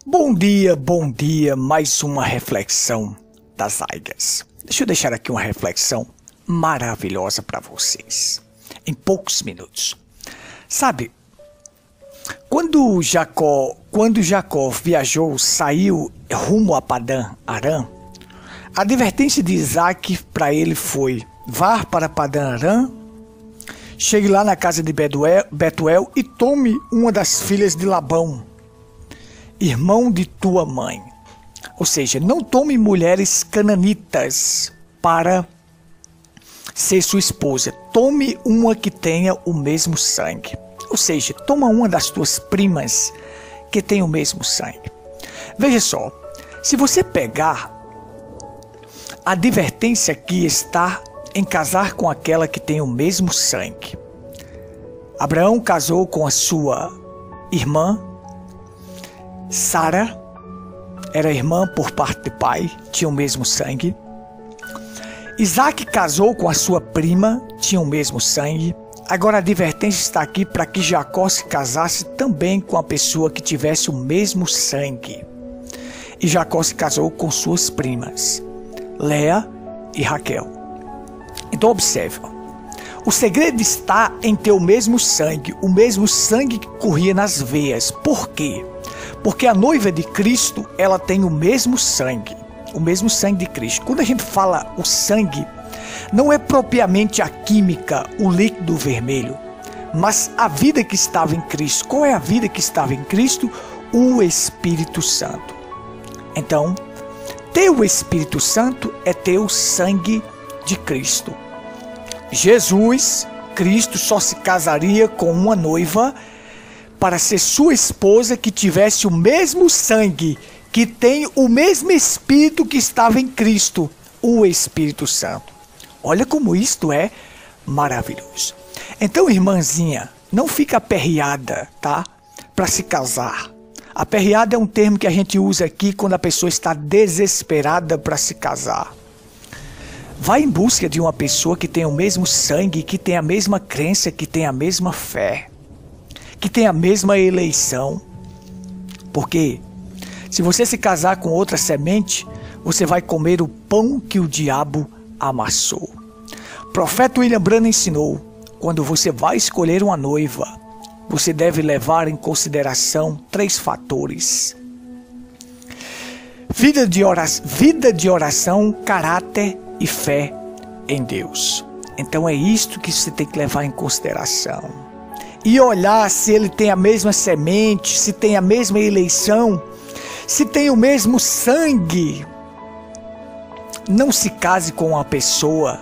Bom dia, mais uma reflexão das Aigas. Deixa eu deixar aqui uma reflexão maravilhosa para vocês, em poucos minutos. Sabe, quando Jacó viajou, saiu rumo a Padã Arã, a advertência de Isaac para ele foi: vá para Padã Arã, chegue lá na casa de Betuel e tome uma das filhas de Labão, irmão de tua mãe. Ou seja, não tome mulheres cananitas para ser sua esposa. Tome uma que tenha o mesmo sangue. Ou seja, toma uma das tuas primas que tem o mesmo sangue. Veja só, se você pegar, a advertência aqui está em casar com aquela que tem o mesmo sangue. Abraão casou com a sua irmã Sara, era irmã por parte de pai, tinha o mesmo sangue. Isaac casou com a sua prima, tinha o mesmo sangue. Agora a advertência está aqui para que Jacó se casasse também com a pessoa que tivesse o mesmo sangue. E Jacó se casou com suas primas, Léa e Raquel. Então observe, o segredo está em ter o mesmo sangue que corria nas veias. Por quê? Porque a noiva de Cristo, ela tem o mesmo sangue de Cristo. Quando a gente fala o sangue, não é propriamente a química, o líquido vermelho, mas a vida que estava em Cristo. Qual é a vida que estava em Cristo? O Espírito Santo. Então, ter o Espírito Santo é ter o sangue de Cristo. Cristo só se casaria com uma noiva para ser sua esposa que tivesse o mesmo sangue, que tem o mesmo Espírito que estava em Cristo, o Espírito Santo. Olha como isto é maravilhoso. Então, irmãzinha, não fica aperreada, tá? Para se casar. Aperreada é um termo que a gente usa aqui quando a pessoa está desesperada para se casar. Vai em busca de uma pessoa que tem o mesmo sangue, que tem a mesma crença, que tem a mesma fé, que tem a mesma eleição. Porque se você se casar com outra semente, você vai comer o pão que o diabo amassou. O profeta William Branham ensinou: quando você vai escolher uma noiva, você deve levar em consideração 3 fatores: vida de oração, caráter e fé em Deus. Então é isto que você tem que levar em consideração. E olhar se ele tem a mesma semente, se tem a mesma eleição, se tem o mesmo sangue. Não se case com uma pessoa,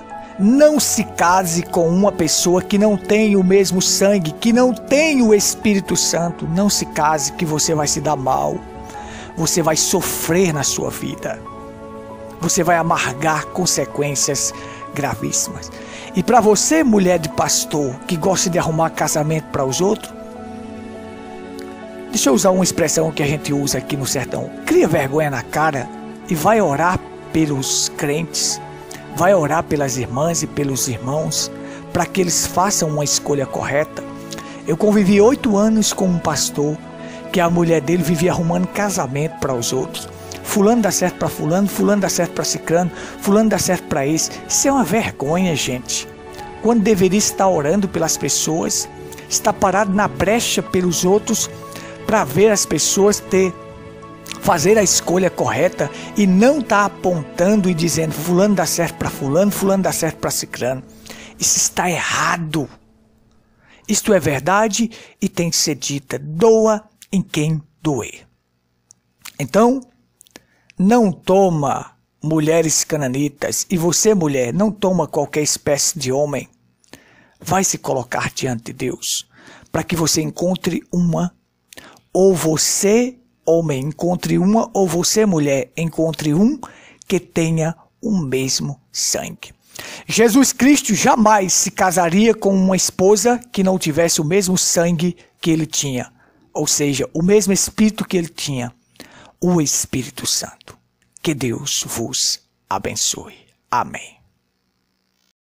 que não tem o mesmo sangue, que não tem o Espírito Santo. Não se case, que você vai se dar mal. Você vai sofrer na sua vida. Você vai amargar consequências gravíssimas. E para você, mulher de pastor, que gosta de arrumar casamento para os outros, deixa eu usar uma expressão que a gente usa aqui no sertão: cria vergonha na cara e vai orar pelos crentes, vai orar pelas irmãs e pelos irmãos, para que eles façam uma escolha correta. Eu convivi 8 anos com um pastor que a mulher dele vivia arrumando casamento para os outros. Fulano dá certo para fulano, fulano dá certo para ciclano, fulano dá certo para esse. Isso é uma vergonha, gente. Quando deveria estar orando pelas pessoas, está parado na brecha pelos outros para ver as pessoas fazer a escolha correta e não está apontando e dizendo: fulano dá certo para fulano, fulano dá certo para ciclano. Isso está errado. Isto é verdade e tem que ser dita: doa em quem doer. Então, não toma mulheres cananitas, e você, mulher, não toma qualquer espécie de homem. Vai se colocar diante de Deus para que você encontre uma, ou você, homem, encontre uma, ou você, mulher, encontre um que tenha o mesmo sangue. Jesus Cristo jamais se casaria com uma esposa que não tivesse o mesmo sangue que ele tinha, ou seja, o mesmo Espírito que ele tinha, o Espírito Santo. Que Deus vos abençoe. Amém.